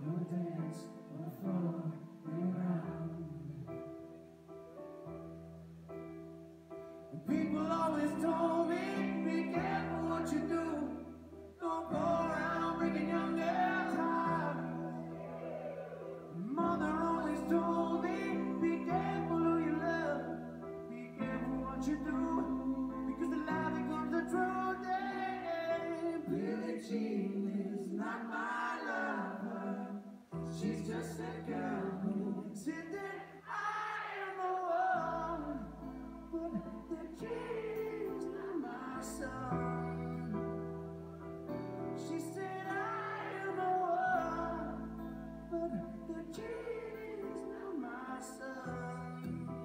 Who dance on the floor around. People always told me, be careful what you do. Don't go around breaking young girls' hearts. Mother always told me, be careful who you love. Be careful what you do, because the lie becomes the truth. Billie Jean is not my lover. She's just a girl who said that I am the one. But the kid's not my son. She said I am the one. But the kid's not my son.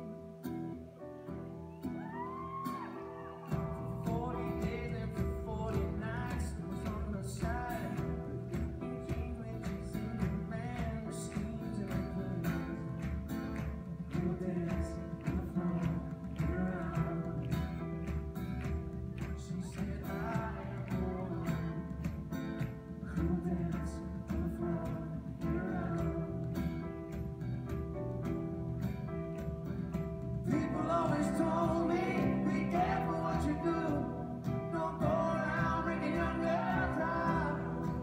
For 40 days and for 40 nights, it was on the side. Billie Jean when she's in the man, the schemes and the plays. Who dance on the floor around. She said I am the one. Who dance on the floor around. People always told me, be careful what you do. Don't go around breaking young girls' hearts.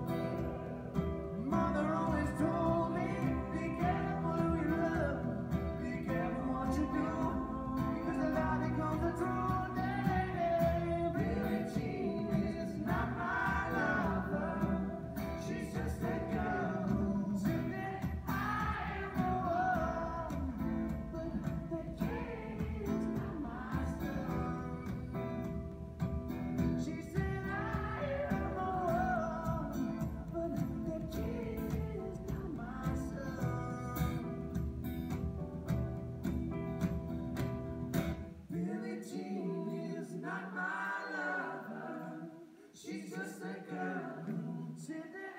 Mother always told me, be careful who you love. Be careful what you do, because the lie becomes the truth. Billie Jean is not my lover. She's just a girl who said that I am the one. But the kid is not my son. She said I am the one. But the kid is not my son. Billie Jean is not my lover. She's just a girl who said that